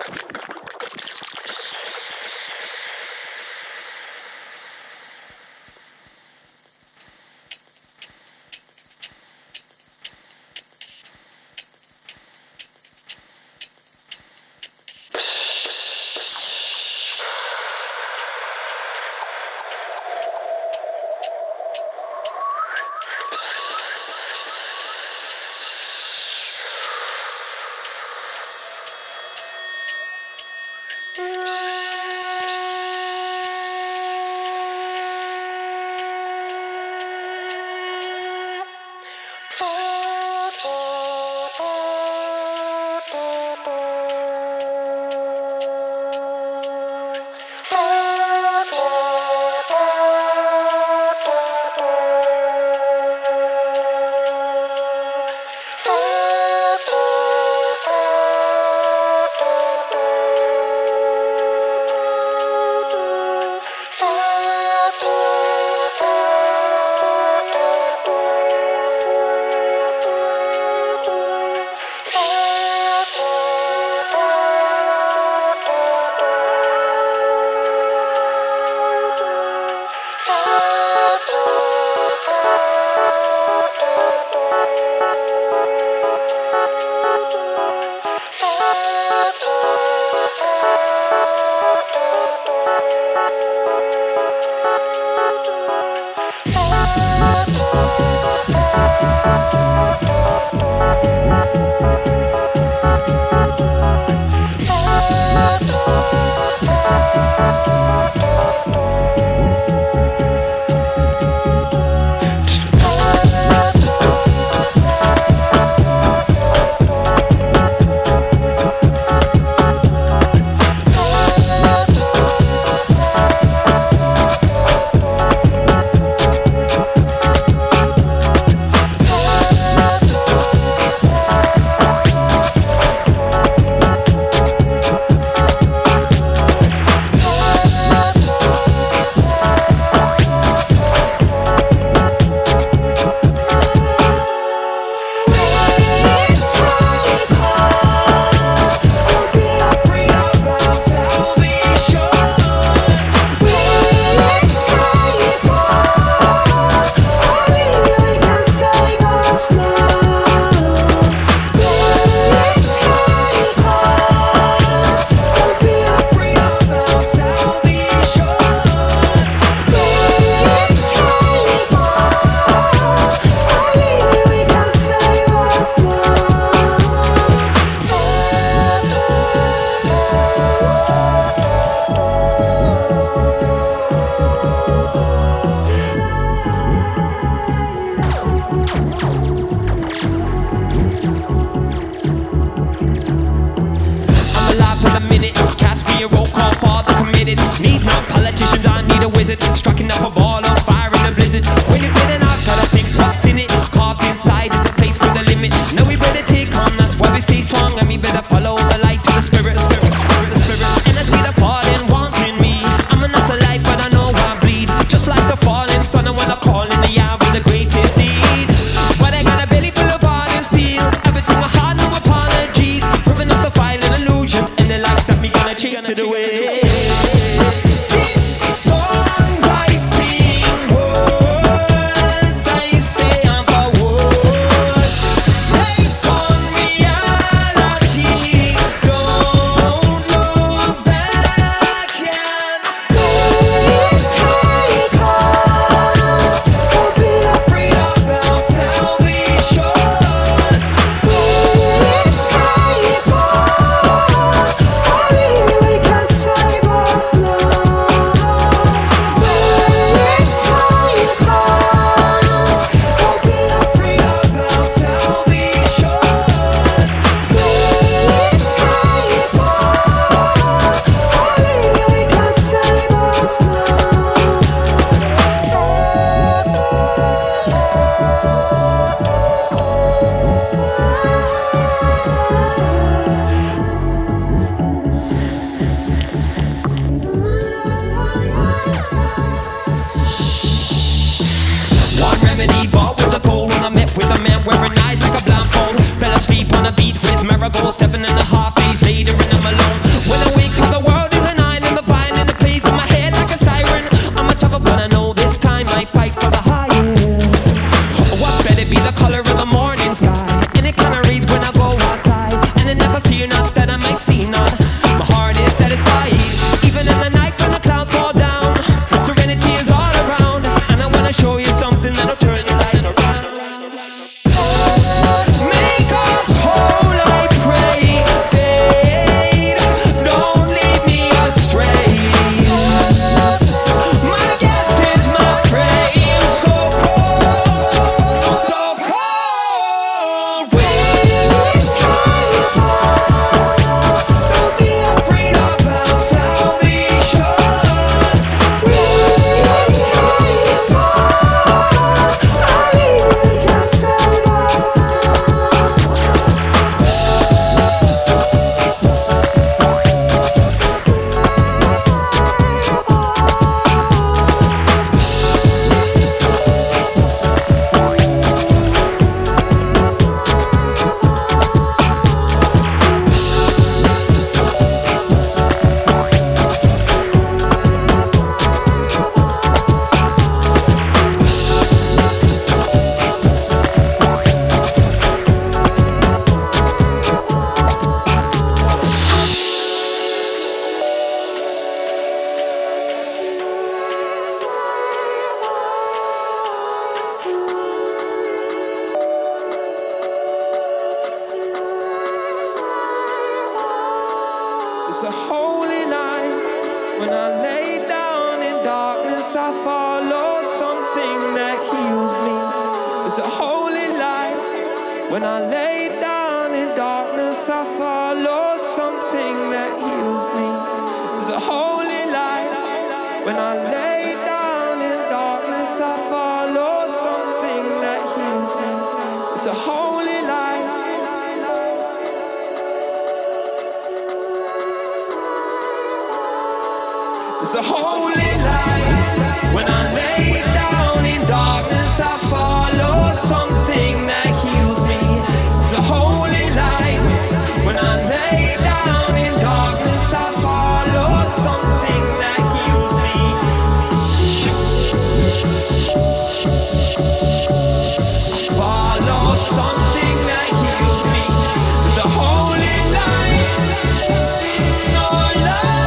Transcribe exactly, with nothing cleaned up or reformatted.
Need no politicians, I need a wizard. Striking up a ball on fire in a blizzard. When you get an art, gotta think what's in it. Carved inside is a place for the limit. No, we better take on, that's why we stay strong. And we better follow the light to the spirit, spirit, the spirit. And I see the falling wanting me. I'm not alive, but I know I bleed. Just like the falling sun, I wanna call in the hour with the greatest deed. But I got a belly full of iron and steel. Everything I had, no apologies. Ripping up the file and illusions. And the life that me gonna chase it away. Bought with the cold when I met with a man wearing eyes like a blindfold. Fell asleep on a beat with marigold, seven and a half days later and I'm alone. It's a holy night. When I lay down in darkness, I follow something that heals me. It's a holy light. When I lay down in darkness, I follow something that heals me. It's a holy light. When I lay down in darkness, I follow something that heals me. It's a holy light. It's a holy light. When I lay down in darkness, I follow something that heals me. It's a holy light. When I lay down in darkness, I follow something that heals me. I follow something that heals me. It's a holy light. No light.